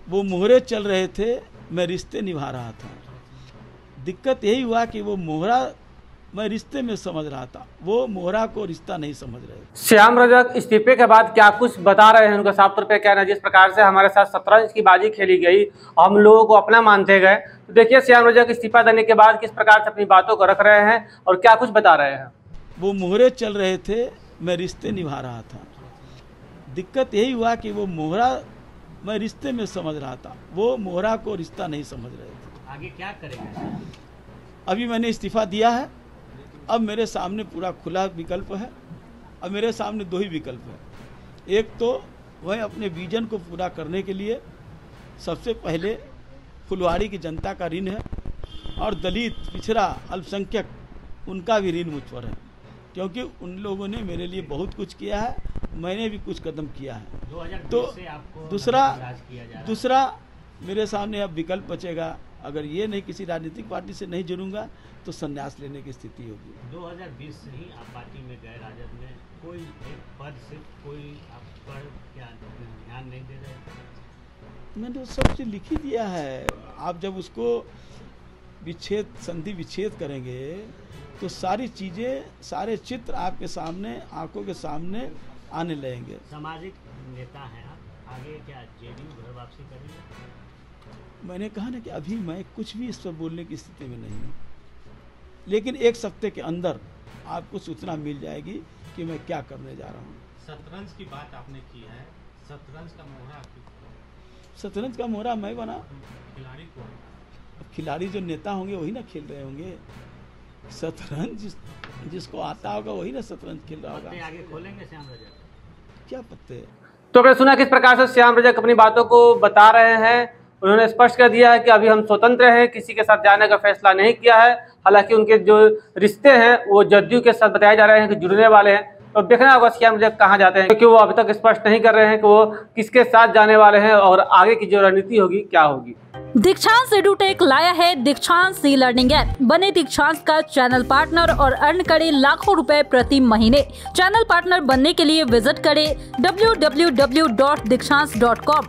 वो मोहरे चल रहे थे, मैं रिश्ते निभा रहा था। दिक्कत यही हुआ कि वो मोहरा मैं रिश्ते में समझ रहा था, वो मोहरा को रिश्ता नहीं समझ रहे थे। श्याम रजक इस्तीफे के बाद क्या कुछ बता रहे हैं, उनका साफ तौर पे कहना है। जिस प्रकार से हमारे साथ शतरंज की बाजी खेली गई, हम लोगों को अपना मानते गए, तो देखिए श्याम रजक इस्तीफा देने के बाद किस प्रकार से अपनी बातों को रख रहे हैं और क्या कुछ बता रहे हैं। वो मोहरे चल रहे थे, मैं रिश्ते निभा रहा था। दिक्कत यही हुआ कि वो मोहरा मैं रिश्ते में समझ रहा था, वो मोहरा को रिश्ता नहीं समझ रहे थे। आगे क्या करेंगे? अभी मैंने इस्तीफा दिया है, अब मेरे सामने पूरा खुला विकल्प है। अब मेरे सामने दो ही विकल्प है। एक तो वह अपने विजन को पूरा करने के लिए सबसे पहले फुलवाड़ी की जनता का ऋण है और दलित, पिछड़ा, अल्पसंख्यक उनका भी ऋण मुझ पर है, क्योंकि उन लोगों ने मेरे लिए बहुत कुछ किया है, मैंने भी कुछ कदम किया है। तो दूसरा मेरे सामने अब विकल्प बचेगा, अगर ये नहीं किसी राजनीतिक पार्टी से नहीं जुड़ूंगा तो संन्यास लेने की स्थिति होगी। 2020 से ही आप पार्टी में गए, राजद में कोई एक पद से कोई आप पर क्या ध्यान नहीं दे रहे? मैंने तो सब चीज लिख ही दिया है। आप जब उसको विच्छेद, संधि विच्छेद करेंगे तो सारी चीजें, सारे चित्र आपके सामने, आंखों के सामने आने लगेंगे। सामाजिक नेता हैं आप, आगे क्या जेडीयू घर वापसी करेंगे? मैंने कहा ना कि अभी मैं कुछ भी इस पर बोलने की स्थिति में नहीं हूँ, लेकिन एक हफ्ते के अंदर आपको सूचना मिल जाएगी कि मैं क्या करने जा रहा हूँ। शतरंज की बात आपने की है, शतरंज का मोहरा शतरंज का मोहरा मैं बना, खिलाड़ी को खिलाड़ी जो नेता होंगे वही ना खेल रहे होंगे। शतरंज जिसको आता होगा वही ना शतरंज खेल रहा होगा। आगे खोलेंगे श्याम रजक? क्या पत्ते। तो आपने सुना किस प्रकार से श्याम रजक अपनी बातों को बता रहे हैं। उन्होंने स्पष्ट कर दिया है कि अभी हम स्वतंत्र हैं, किसी के साथ जाने का फैसला नहीं किया है। हालांकि उनके जो रिश्ते हैं वो जदयू के साथ बताए जा रहे हैं कि जुड़ने वाले हैं। तो देखना होगा श्याम रजक कहाँ जाते हैं, क्योंकि वो अभी तक स्पष्ट नहीं कर रहे हैं कि वो किसके साथ जाने वाले हैं और आगे की जो रणनीति होगी क्या होगी। दीक्षांत एडुटेक लाया है दीक्षांत ई लर्निंग ऐप। बने दीक्षांत का चैनल पार्टनर और अर्न करें लाखों रुपए प्रति महीने। चैनल पार्टनर बनने के लिए विजिट करें www.dikshant.com।